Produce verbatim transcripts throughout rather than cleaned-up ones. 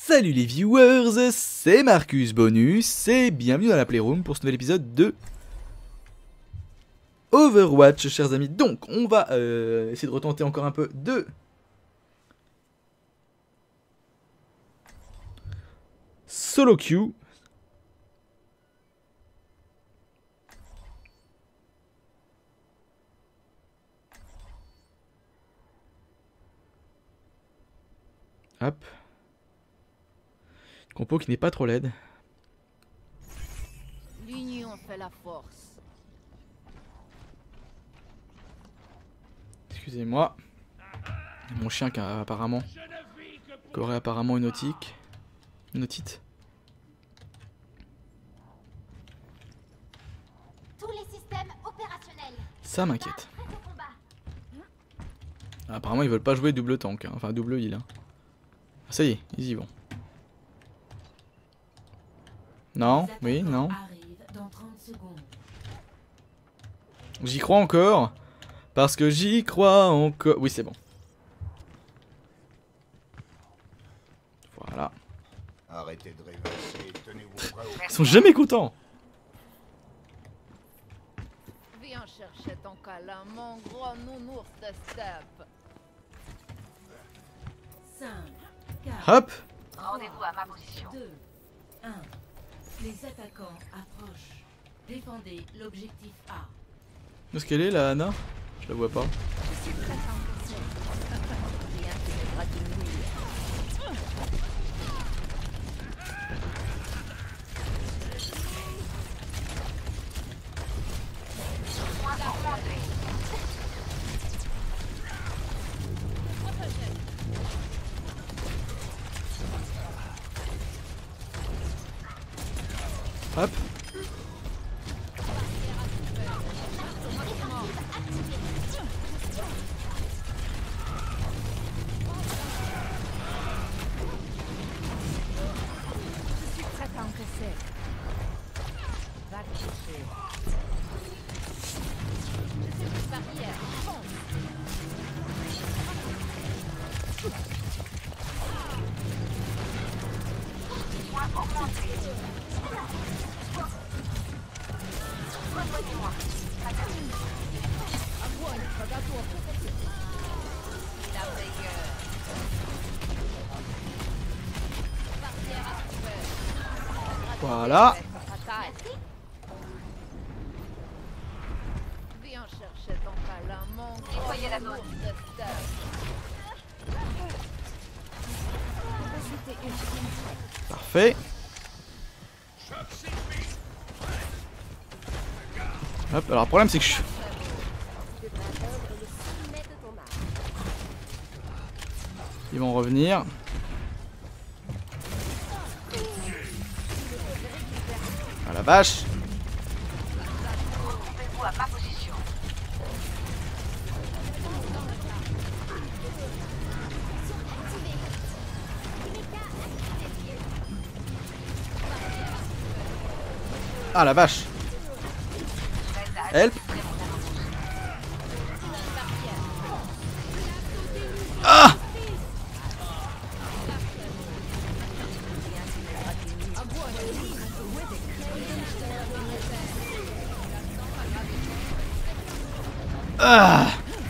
Salut les viewers, c'est Marcus Bonus et bienvenue dans la Playroom pour ce nouvel épisode de Overwatch, chers amis. Donc, on va euh, essayer de retenter encore un peu de solo queue. Hop. Compo qui n'est pas trop laide. L'union fait la force. Excusez-moi. Mon chien qui a apparemment qui aurait apparemment une otique. Une otite. Tous les systèmes opérationnels. Ça m'inquiète. Apparemment ils veulent pas jouer double tank, hein. Enfin double heal. Hein. Ça y est, ils y vont. Non, oui, non. J'y crois encore. Parce que j'y crois encore. Oui, c'est bon. Voilà. Arrêtez de rêvasser, tenez-vous prêts au... Ils sont jamais contents. Viens chercher ton câlin, mon gros nounours de steppe. cinq, Hop. Rendez-vous à ma position. deux, un. Les attaquants approchent. Défendez l'objectif A. Où est-ce qu'elle est, la Anna? Je la vois pas. Je suis prête à encaisser. Rien que mes bras diminuent. Hop. Je suis prête à encaisser. Va te coucher. Je suis une barrière. Fonce. Огонь по готовке. La meilleure. Barrière à Voilà. Viens chercher ton câlin, mon gros Nettoyez la zone. nounours de steppe. Capacité ultime. Parfait. Hop, alors le problème c'est que je... Ils vont revenir. Ah la vache. Rendez-vous à ma position. Ah la vache. Help. Ah. Ah.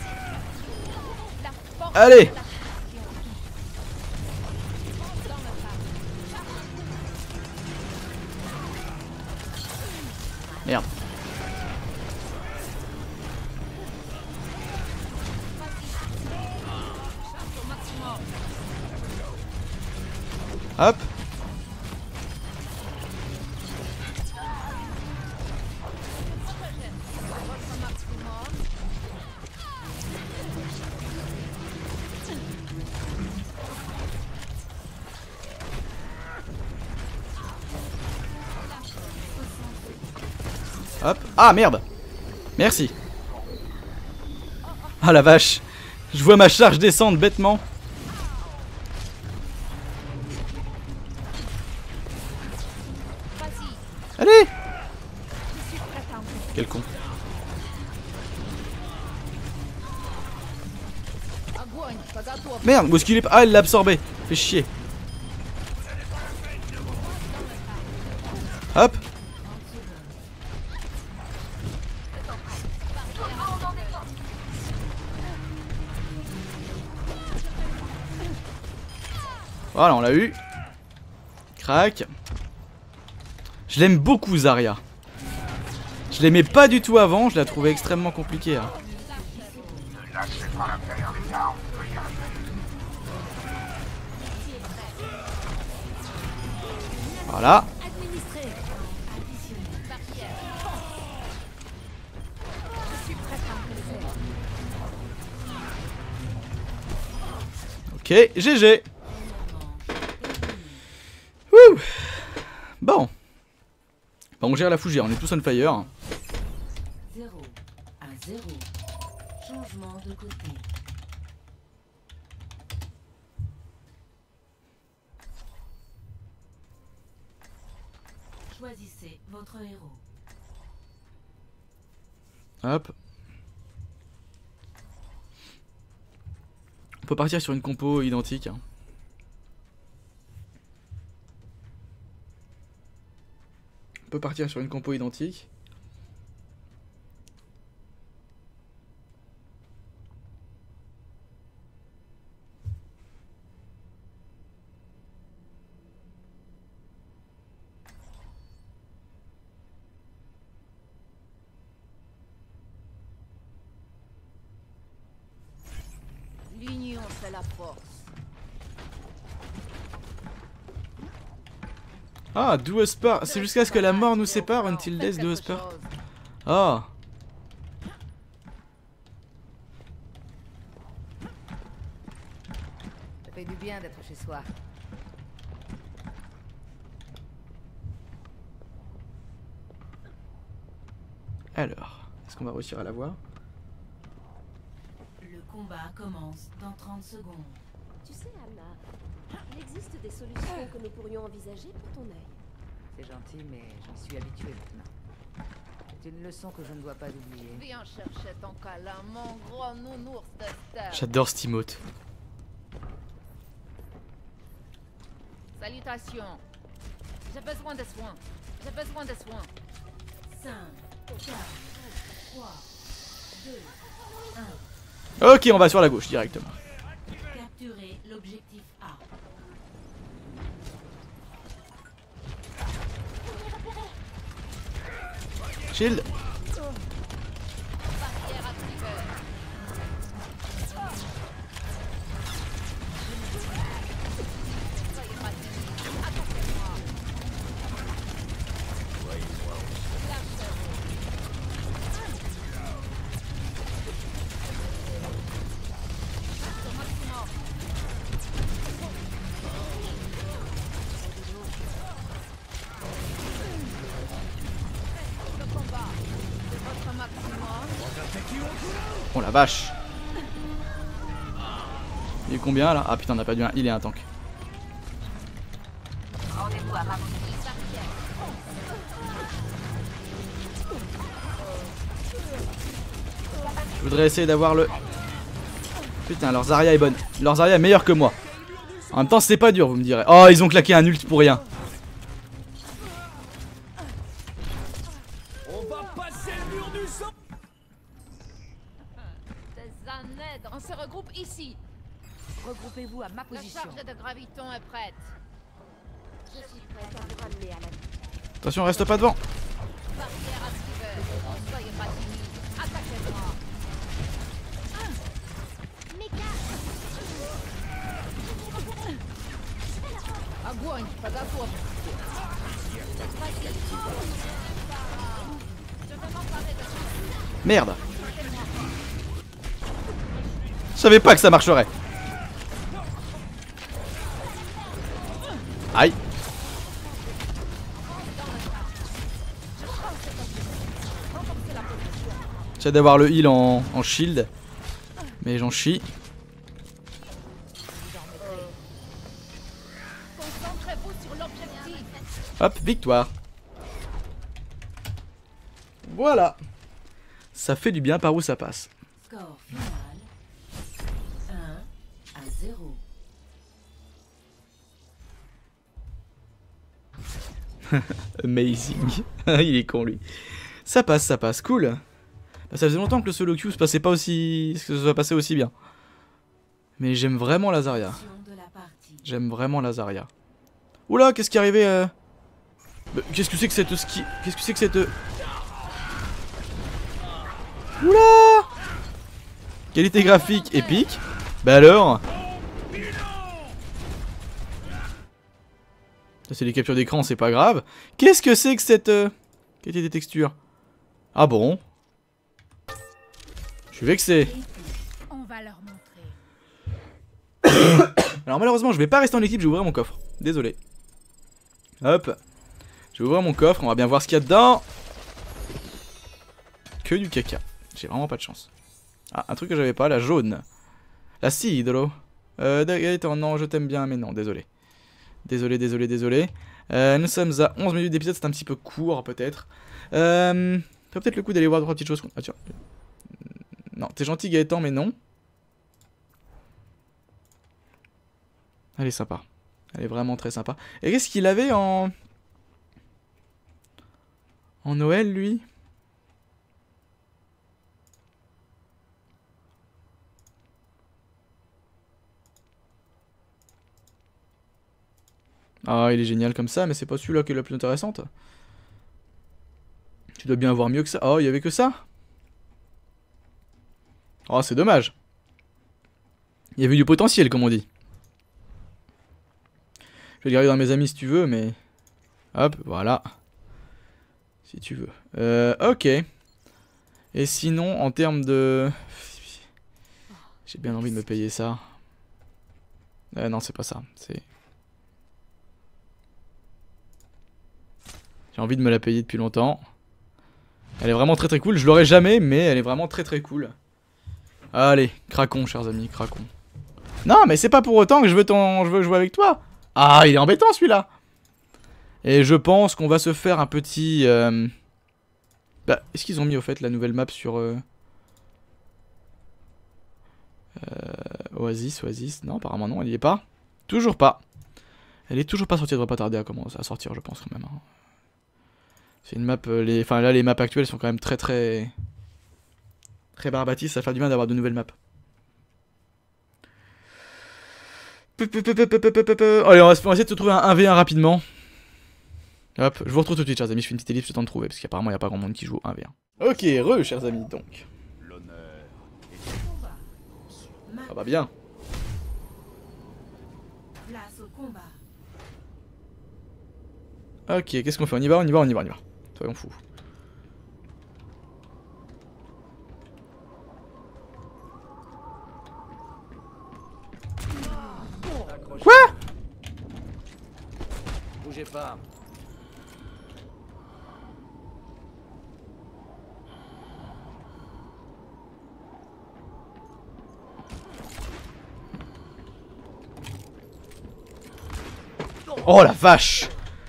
Allez. Merde. Hop. Hop. Ah merde. Merci. Ah la vache. Je vois ma charge descendre bêtement. Allez. Quel con. Merde, où est-ce qu'il est? Ah, il l'a absorbé. Fait chier. Hop. Voilà, on l'a eu. Crac. Je l'aime beaucoup, Zarya. Je l'aimais pas du tout avant, je la trouvais extrêmement compliquée. Hein. Voilà. Ok, G G. Wouh. Bon. Bah on gère la fougère, on est tous on fire. zéro à zéro. Changement de côté. Choisissez votre héros. Hop. On peut partir sur une compo identique. Hein. On peut partir sur une compo identique. L'union, c'est la force. Ah, do us part. C'est jusqu'à ce que la mort nous sépare, until death do us part. Ah. Ça fait du bien d'être chez soi. Alors, est-ce qu'on va réussir à la voir? Le combat commence dans trente secondes. Tu sais, Anna, il existe des solutions que nous pourrions envisager pour ton œil. C'est gentil, mais j'y suis habitué maintenant. C'est une leçon que je ne dois pas oublier. Viens chercher ton câlin, mon gros nounours de star. J'adore cet emote. Salutations. J'ai besoin de soins. J'ai besoin de soins. cinq, quatre, trois, deux, un. Ok, on va sur la gauche directement. Capturez l'objectif A. Shield. Barrière activée. Soyez pas timide. Attaquez-moi. Oh la vache. Il est combien là? Ah putain, on a perdu un heal et un tank. Rendez-vous à ma position. Je voudrais essayer d'avoir le... Putain, leur Zarya est bonne. Leur Zarya est meilleure que moi. En même temps, c'est pas dur, vous me direz. Oh, ils ont claqué un ult pour rien. On va passer le mur du sang. Des années, on se regroupe ici. Regroupez-vous à ma La position. charge de graviton est prête. Je suis prête à vous ramener à la vie. Attention, reste pas devant. Barrière activée. Soyez pas timide. Attaquez-moi. Огонь, подготовь. Merde. Je savais pas que ça marcherait. Aïe. J'essaie d'avoir le heal en, en shield. Mais j'en chie. Concentrez-vous sur l'objectif. Hop, victoire. Voilà. Ça fait du bien par où ça passe. Score final un à zéro. Amazing. Il est con lui. Ça passe, ça passe, cool. Bah, ça faisait longtemps que le solo queue se passait pas aussi... que ça soit passé aussi bien. Mais j'aime vraiment la Zarya. J'aime vraiment la Zarya. Oula, qu'est-ce qui est arrivé euh... Qu'est-ce que c'est que cette ski... Qu'est-ce que c'est que cette... Oula! Qualité graphique épique. Bah alors. Ça c'est des captures d'écran, c'est pas grave. Qu'est-ce que c'est que cette... Euh... Qualité des textures? Ah bon? Je suis vexé. On va leur montrer. Alors malheureusement je vais pas rester en équipe, je vais ouvrir mon coffre. Désolé. Hop. Je vais ouvrir mon coffre, on va bien voir ce qu'il y a dedans. Que du caca. J'ai vraiment pas de chance. Ah, un truc que j'avais pas, la jaune. La cidro. Euh, Gaëtan, non, je t'aime bien, mais non, désolé. Désolé, désolé, désolé. Euh, nous sommes à onze minutes d'épisode, c'est un petit peu court, peut-être. Euh, ça peut-être le coup d'aller voir trois petites choses. Ah, tiens. Non, t'es gentil, Gaëtan, mais non. Elle est sympa. Elle est vraiment très sympa. Et qu'est-ce qu'il avait en... En Noël, lui? Ah, il est génial comme ça, mais c'est pas celui-là qui est la plus intéressante. Tu dois bien avoir mieux que ça. Oh, il y avait que ça? Oh, c'est dommage. Il y avait du potentiel, comme on dit. Je vais le garder dans mes amis si tu veux, mais... Hop, voilà. Si tu veux. Euh, ok. Et sinon, en termes de... J'ai bien envie de me payer ça. Euh, non, c'est pas ça. C'est... J'ai envie de me la payer depuis longtemps. Elle est vraiment très très cool. Je l'aurai jamais, mais elle est vraiment très très cool. Allez, craquons, chers amis, craquons. Non, mais c'est pas pour autant que je veux, ton... je veux jouer avec toi. Ah, il est embêtant celui-là. Et je pense qu'on va se faire un petit... Euh... Bah, est-ce qu'ils ont mis au fait la nouvelle map sur... Euh... Euh... Oasis, Oasis. Non, apparemment non, elle y est pas. Toujours pas. Elle est toujours pas sortie, elle devrait pas tarder à commencer à sortir, je pense quand même. Hein. C'est une map... Euh, les... Enfin là, les maps actuelles sont quand même très très... Très barbatistes, ça fait du bien d'avoir de nouvelles maps. Allez, on va essayer de se trouver un un v un rapidement. Hop, je vous retrouve tout de suite, chers amis. Je fais une petite ellipse, le temps de trouver, parce qu'apparemment, il n'y a pas grand monde qui joue un v un. Ok, re, chers amis, donc. Ça va bien. Ok, qu'est-ce qu'on fait? On y va, on y va, on y va, on y va. Soyons fous. Quoi? Bougez pas. Oh la vache!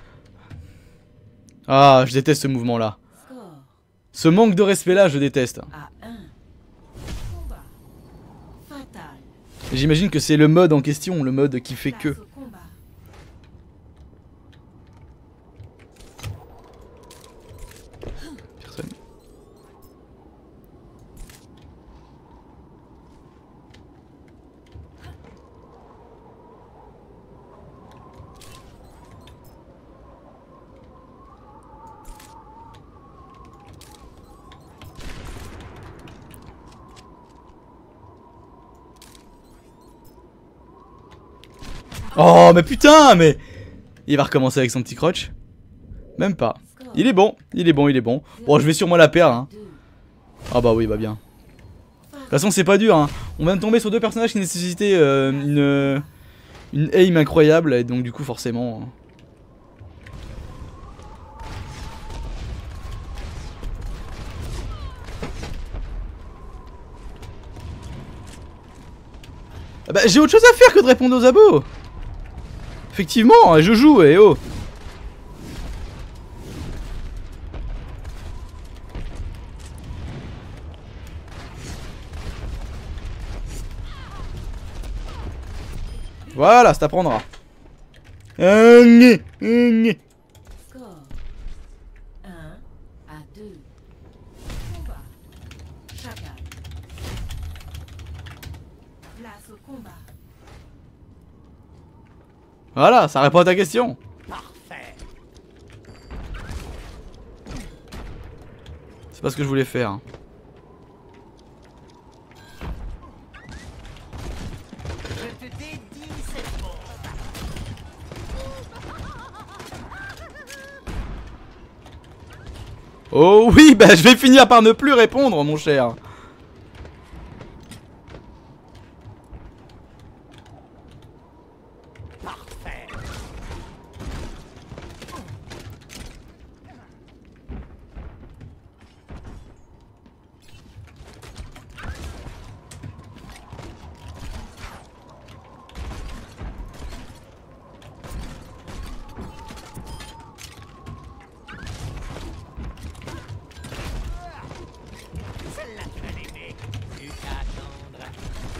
Ah, je déteste ce mouvement là. Ce manque de respect là, je déteste. J'imagine que c'est le mode en question, le mode qui fait que. Personne. Oh mais putain, mais il va recommencer avec son petit crotch. Même pas. Il est bon, il est bon, il est bon. Bon, je vais sûrement la perdre hein. Ah bah oui, bah bien. De toute façon c'est pas dur hein. On vient de tomber sur deux personnages qui nécessitaient euh, une Une aim incroyable. Et donc du coup forcément ah bah j'ai autre chose à faire que de répondre aux abos. Effectivement, je joue, et oh. Voilà, ça t'apprendra. Score Voilà, ça répond à ta question. Parfait. C'est pas ce que je voulais faire. Je te dédie cette bombe. Oh oui, bah je vais finir par ne plus répondre, mon cher. Parfait. Celle-là tu vas l'aimer. Tu t'attendras.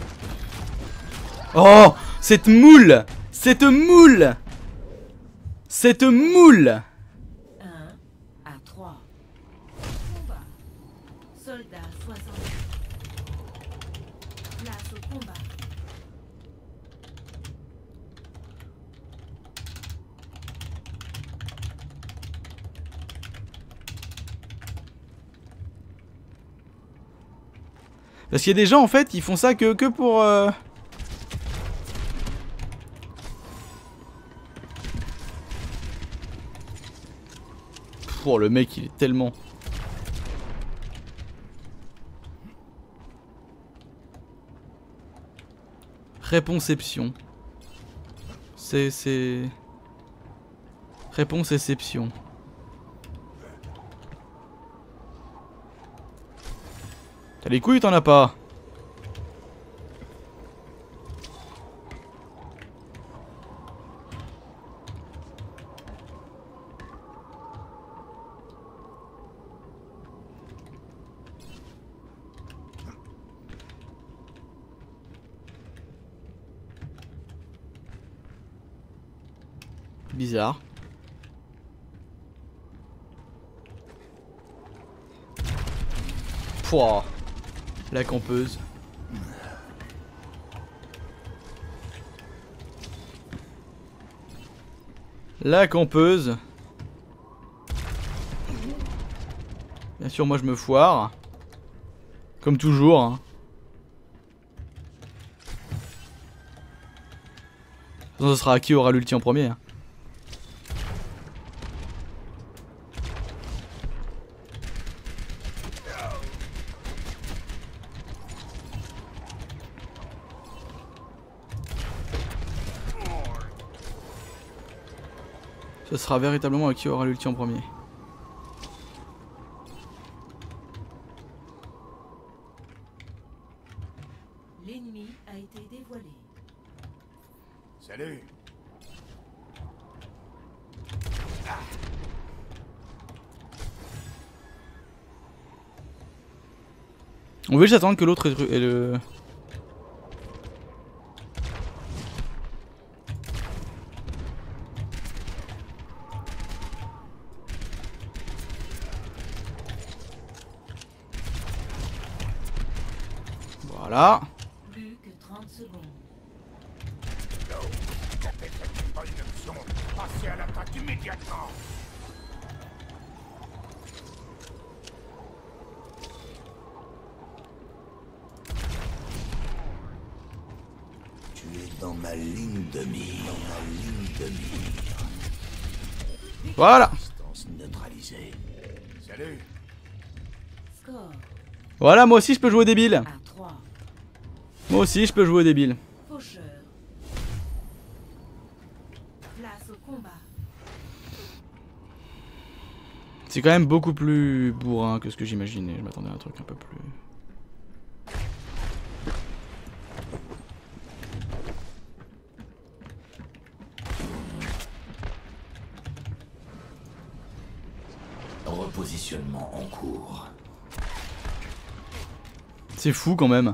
Oh, cette moule, cette moule, cette moule. un à trois. Combat. Soldat soixante. Place au combat. Parce qu'il y a des gens en fait qui font ça que, que pour... Euh... Oh le mec il est tellement... Réponception. C'est... c'est... Réponse-exception. T'as les couilles, t'en as pas. Bizarre. Pouah. La campeuse. La campeuse. Bien sûr, moi je me foire. Comme toujours. Hein. De toute façon, ce sera qui aura l'ulti en premier. Hein. Ce sera véritablement à qui aura l'ulti en premier. L'ennemi a été dévoilé. Salut. On veut juste attendre que l'autre ait le... Voilà. Plus que trente secondes. C'est pas une option. Passez à l'attaque immédiatement. Tu es dans ma ligne de mire. Dans ma ligne de mire. Voilà. Distance neutralisée. Salut. Score Voilà, moi aussi je peux jouer au débile. à trois. Moi aussi je peux jouer au débile. Faucheur. Place au combat. C'est quand même beaucoup plus bourrin que ce que j'imaginais. Je m'attendais à un truc un peu plus... Repositionnement en cours. C'est fou quand même.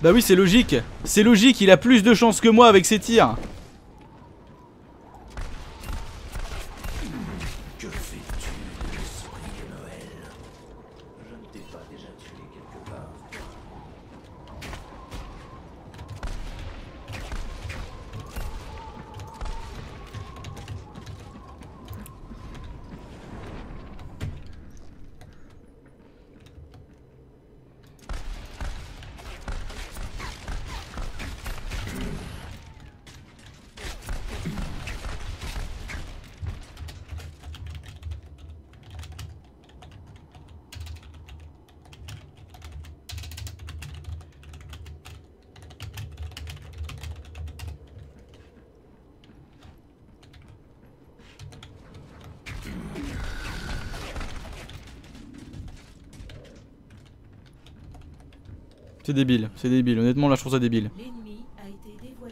Bah oui, c'est logique. C'est logique, il a plus de chance que moi avec ses tirs. Que fais-tu, l'esprit de Noël? Je ne t'ai pas déjà tué quelque part. C'est débile, c'est débile. Honnêtement, là, je trouve ça débile. L'ennemi a été dévoilé.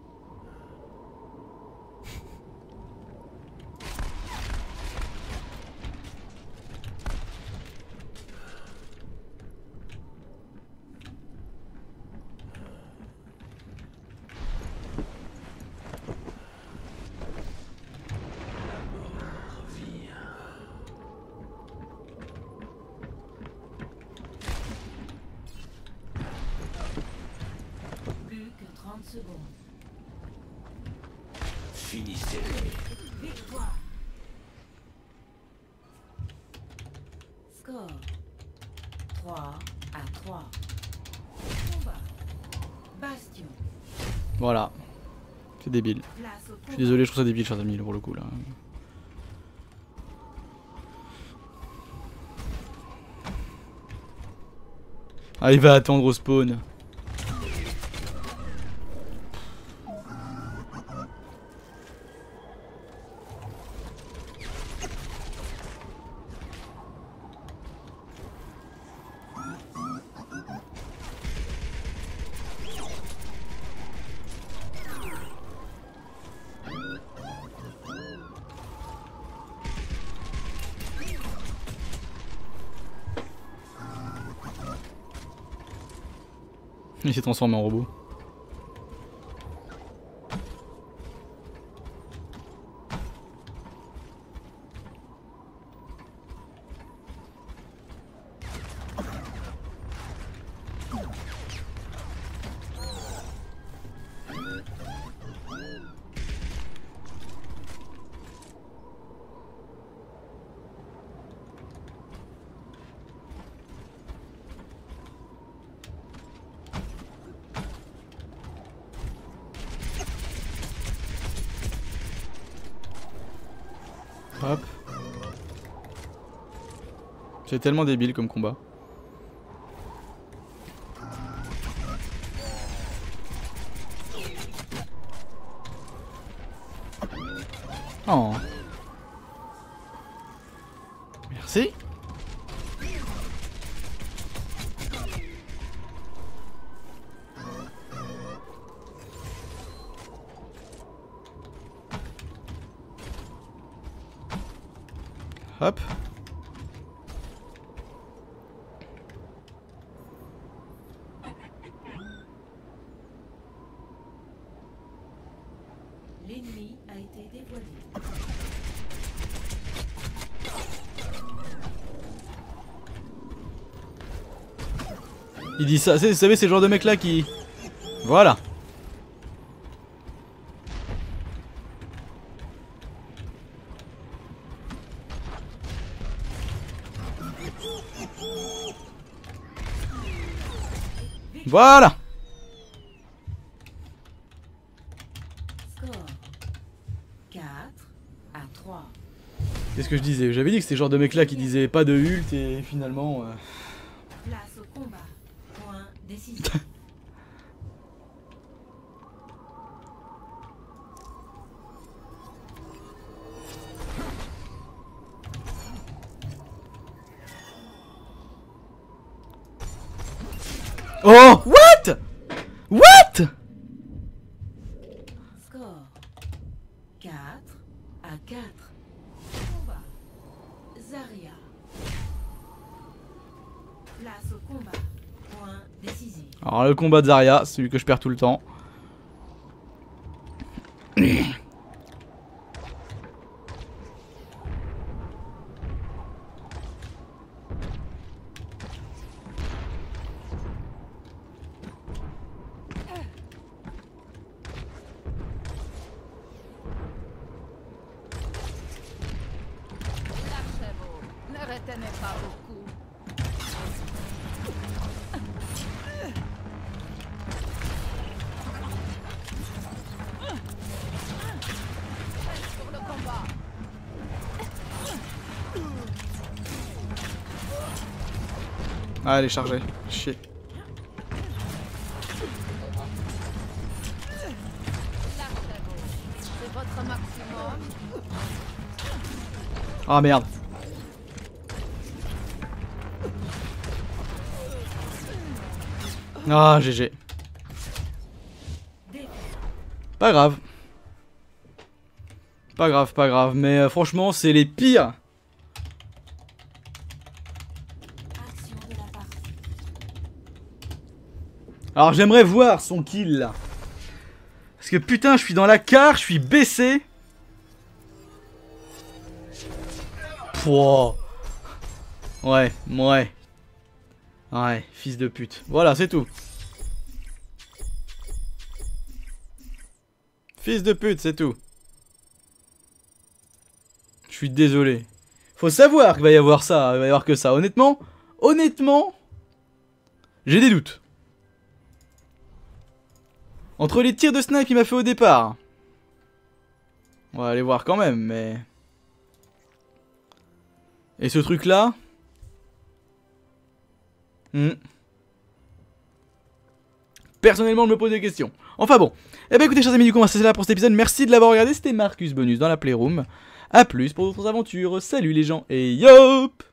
Plus que trente secondes. Finissez-les. Victoire. Score trois à trois. Combat. Bastion. Voilà. C'est débile. Place au Je suis combat. désolé, je trouve ça débile, chers amis, pour le coup, là. Ah, il va attendre au spawn. Il s'est transformé en robot. Hop. C'est tellement débile comme combat. Oh. Merci. Hop. L'ennemi a été dévoilé. Il dit ça, vous savez, c'est le genre de mec là qui... Voilà. Voilà. Score quatre à trois. C'est ce que je disais, j'avais dit que c'était le genre de mec là qui disait pas de ult et finalement... Euh... Place au combat. Point décisif. Oh, what? What? Score quatre à quatre. Combat. Zarya. Place au combat. Point décisive. Alors le combat de Zarya, celui que je perds tout le temps. Ne retenez pas beaucoup. Pour le combat. Ah, elle est chargée. Chier. Lâchez-vous. C'est votre maximum. Ah merde. Ah, G G. Pas grave. Pas grave, pas grave. Mais euh, franchement, c'est les pires. Action de la partie. Alors j'aimerais voir son kill là. Parce que putain, je suis dans la carte, je suis baissé. Pouah. Ouais, ouais. Ouais, fils de pute. Voilà, c'est tout. Fils de pute, c'est tout. Je suis désolé. Faut savoir qu'il va y avoir ça, il va y avoir que ça. Honnêtement, honnêtement, j'ai des doutes. Entre les tirs de snipe qu'il m'a fait au départ. On va aller voir quand même, mais... Et ce truc là hmm. Personnellement je me pose des questions. Enfin bon. Eh ben écoutez chers amis, du coup c'est là pour cet épisode. Merci de l'avoir regardé, c'était Marcus Bonus dans la Playroom. A plus pour d'autres aventures. Salut les gens et yop.